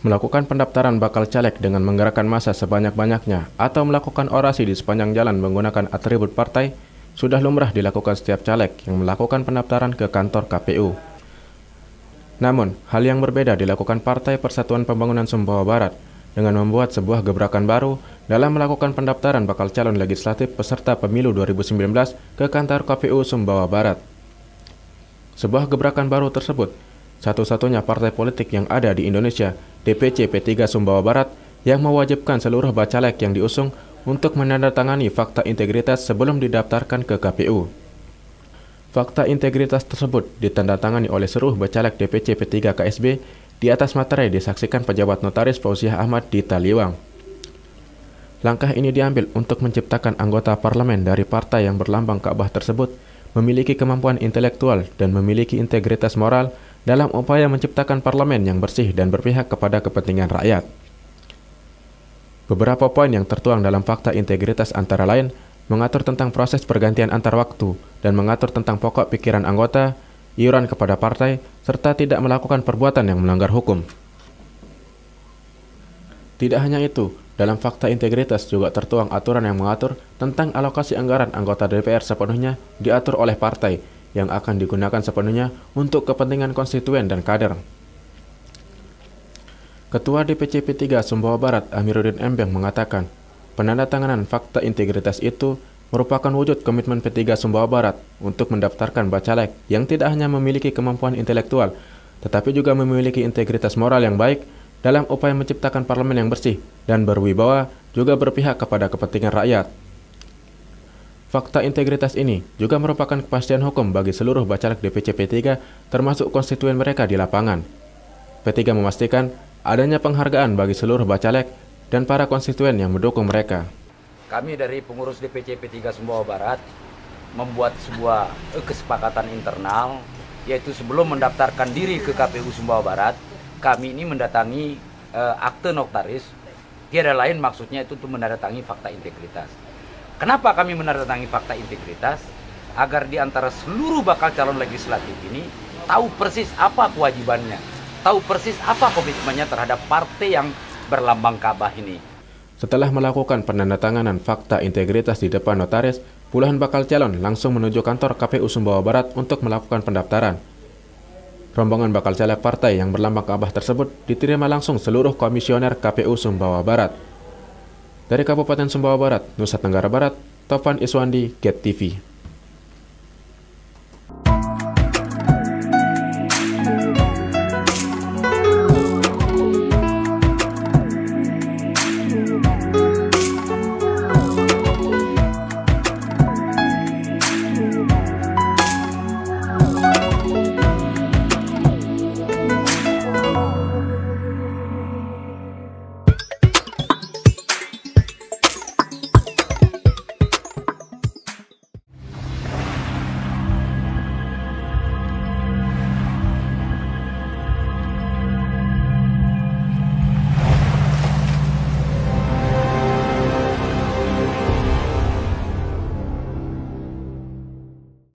melakukan pendaftaran bakal caleg dengan menggerakkan massa sebanyak-banyaknya atau melakukan orasi di sepanjang jalan menggunakan atribut partai sudah lumrah dilakukan setiap caleg yang melakukan pendaftaran ke kantor KPU. Namun, hal yang berbeda dilakukan Partai Persatuan Pembangunan Sumbawa Barat dengan membuat sebuah gebrakan baru dalam melakukan pendaftaran bakal calon legislatif peserta pemilu 2019 ke kantor KPU Sumbawa Barat. Sebuah gebrakan baru tersebut, satu-satunya partai politik yang ada di Indonesia, DPC P3 Sumbawa Barat, yang mewajibkan seluruh bacalek yang diusung untuk menandatangani fakta integritas sebelum didaftarkan ke KPU. Fakta integritas tersebut ditandatangani oleh seluruh bacalek DPC P3 KSB di atas materai disaksikan pejabat notaris Fauziah Ahmad di Taliwang. Langkah ini diambil untuk menciptakan anggota parlemen dari partai yang berlambang Ka'bah tersebut memiliki kemampuan intelektual dan memiliki integritas moral dalam upaya menciptakan parlemen yang bersih dan berpihak kepada kepentingan rakyat. Beberapa poin yang tertuang dalam fakta integritas antara lain mengatur tentang proses pergantian antar waktu dan mengatur tentang pokok pikiran anggota, iuran kepada partai, serta tidak melakukan perbuatan yang melanggar hukum. Tidak hanya itu, dalam fakta integritas juga tertuang aturan yang mengatur tentang alokasi anggaran anggota DPR sepenuhnya diatur oleh partai yang akan digunakan sepenuhnya untuk kepentingan konstituen dan kader. Ketua DPC P3 Sumbawa Barat Amiruddin Embeng mengatakan, penandatanganan fakta integritas itu merupakan wujud komitmen P3 Sumbawa Barat untuk mendaftarkan bacalek yang tidak hanya memiliki kemampuan intelektual, tetapi juga memiliki integritas moral yang baik dalam upaya menciptakan parlemen yang bersih dan berwibawa, juga berpihak kepada kepentingan rakyat. Fakta integritas ini juga merupakan kepastian hukum bagi seluruh bacalek DPC P3 termasuk konstituen mereka di lapangan. P3 memastikan adanya penghargaan bagi seluruh bacalek dan para konstituen yang mendukung mereka. Kami dari pengurus DPC P3 Sumbawa Barat membuat sebuah kesepakatan internal, yaitu sebelum mendaftarkan diri ke KPU Sumbawa Barat, kami ini mendatangi akte notaris, tiada lain maksudnya itu untuk menandatangi fakta integritas. Kenapa kami menandatangi fakta integritas? Agar di antara seluruh bakal calon legislatif ini tahu persis apa kewajibannya, tahu persis apa komitmennya terhadap partai yang berlambang Ka'bah ini. Setelah melakukan penandatanganan fakta integritas di depan notaris, puluhan bakal calon langsung menuju kantor KPU Sumbawa Barat untuk melakukan pendaftaran. Rombongan bakal caleg partai yang berlambang Ka'bah tersebut diterima langsung seluruh komisioner KPU Sumbawa Barat. Dari Kabupaten Sumbawa Barat, Nusa Tenggara Barat, Tovan Iswandi, GET TV.